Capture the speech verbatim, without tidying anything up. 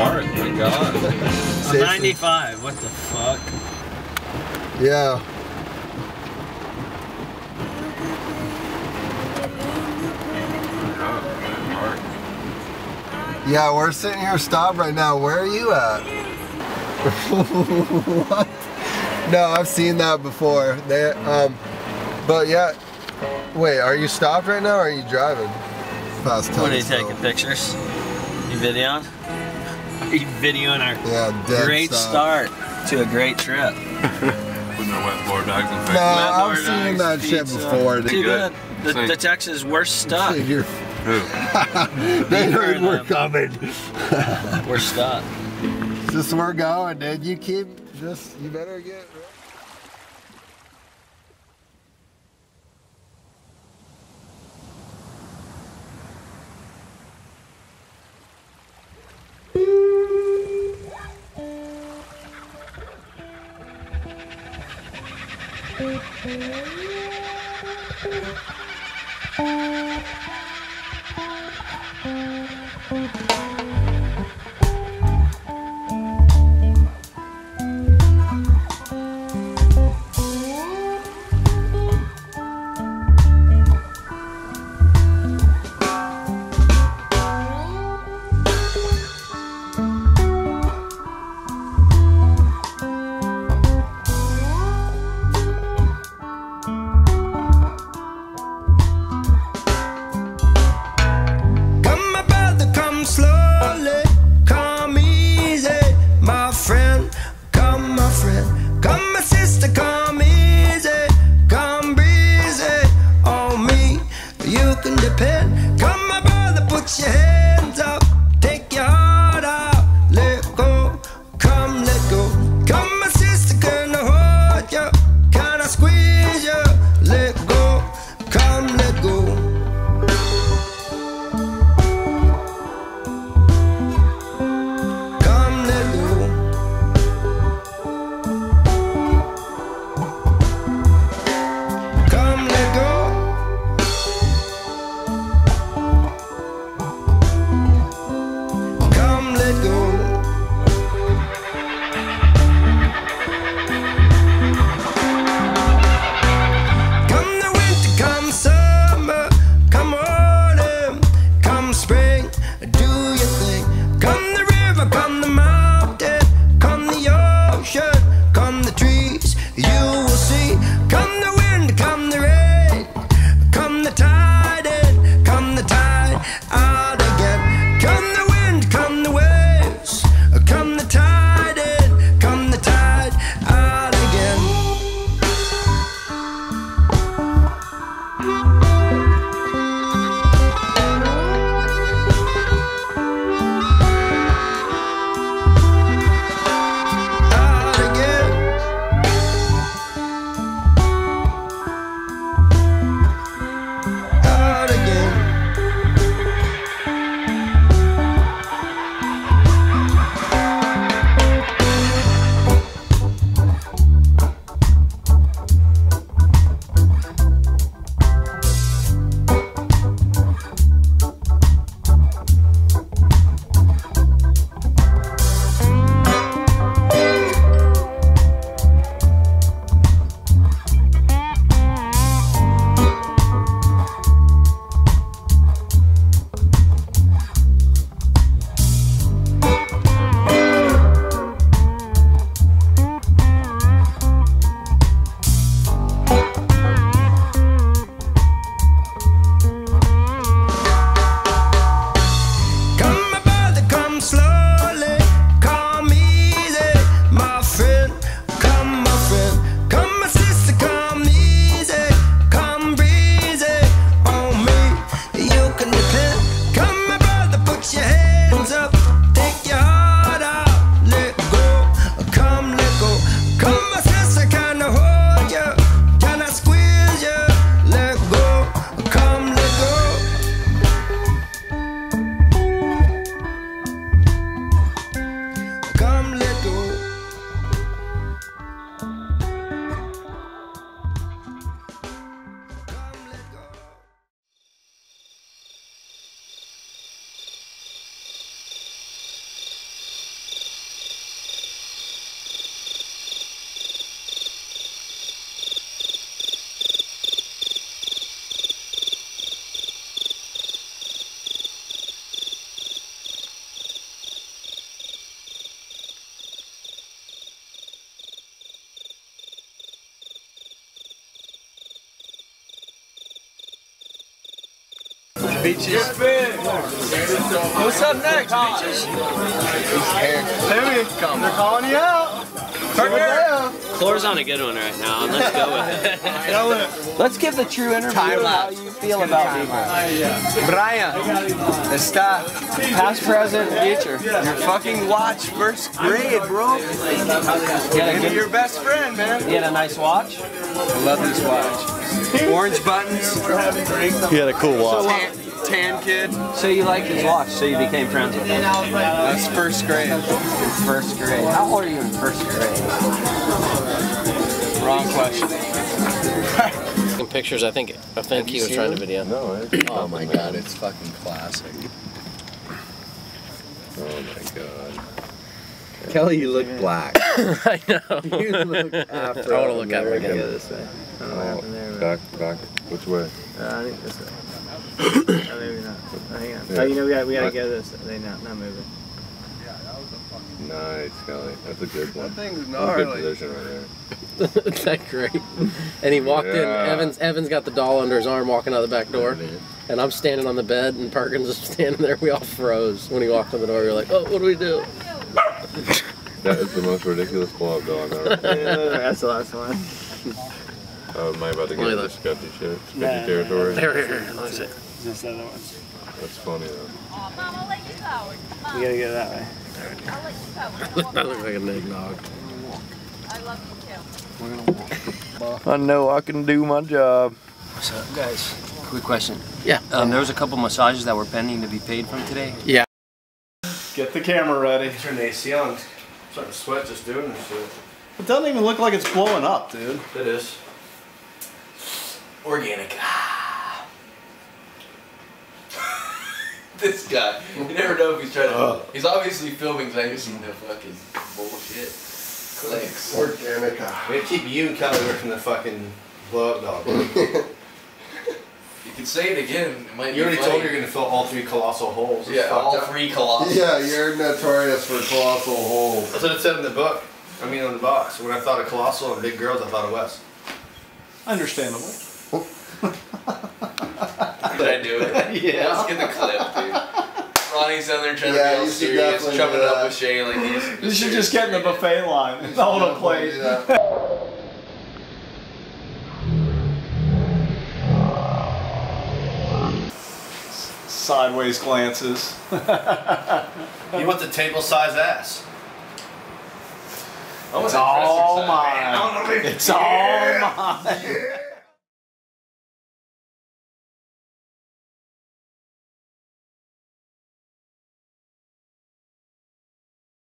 park, my God. Seriously. ninety-five, what the fuck? Yeah. Yeah, we're sitting here stopped right now. Where are you at? What? No, I've seen that before. They, um, but yeah. Wait, are you stopped right now or are you driving? Fast What are you Tunstall. taking pictures? You videoing? Are you videoing our Yeah, dead great stop. start to a great trip? With no wet board bags and No, fake I've Lord, seen nice that shit pizza. before. Too good. The, Same. the Texas worst stuck. You're- Who? they heard Deeper we're than- coming. We're stuck. Just we're going, dude. You keep just. You better get. Beaches. What's up next, Beaches? Timmy, they're calling you out. Floor's on a good one right now, and let's go with it. Let's give the true interview of how you feel about people. Brian, está Past, present, future. your fucking watch first grade, bro. You had a You're good, your best friend, man. you had a nice watch? I love this watch. Orange buttons. He had a cool watch. Tan, tan kid. So you liked his watch, so you became friends with him. That's first grade. First grade. How old are you in first grade? Wrong question. Pictures, I think I think he was trying to video. No, it, oh my god, it's fucking classic. Oh my god. Kelly, you look black. I know. You look Afro. I want to look at him again. Go this way. I don't know what happened there. Back, back. Which way? But, uh, I think this way. Oh, maybe not. Oh, hang on. Yeah. Oh, you know we got we gotta What? go this. They not not moving. Nice, Kelly. That's a good one. That thing's Good gnarly. position right there. Isn't that great? And he walked in. Yeah. Evans Evans got the doll under his arm, walking out the back door, and I'm standing on the bed, and Perkins is standing there. We all froze when he walked in the door. We were like, "Oh, what do we do?" That is the most ridiculous blow-up doll I've ever Yeah, that's the last one. Oh, am I about to get Look at into that. sketchy shit? Sketchy Nah, nah, territory? Here, here, here. Let me see. This the other one. That's funny though. Mom, I'll let you go. Mom, We gotta go that way. I'll let you go. That looks like an eggnog. I love you too. I know I can do my job. So, guys, quick question. Yeah. Um, there was a couple massages that were pending to be paid from today. Yeah. Get the camera ready. Turn the A C on. I'm starting to sweat just doing this shit. It doesn't even look like it's blowing up, dude. It is. Organic. This guy. You never know if he's trying to. He's obviously filming because I ain't seen no fucking bullshit. Clicks. Organic. We gotta keep you and Kelly away from the fucking blow up dog. You can say it again. It might you already told me you're gonna fill all three colossal holes. It's yeah, all up. three colossal. Yeah, you're notorious for colossal holes. That's what it said in the book. I mean, on the box. When I thought of colossal and big girls, I thought of Wes. Understandable. Did I do it? Yeah. Let's get the clip, dude. Ronnie's down there trying Yeah, to be all you should serious, definitely chumming do it up that. with Shane like he's. You should just get in the buffet line. It's all a plate. Sideways glances. You want the table size ass? It's all mine. It's all mine.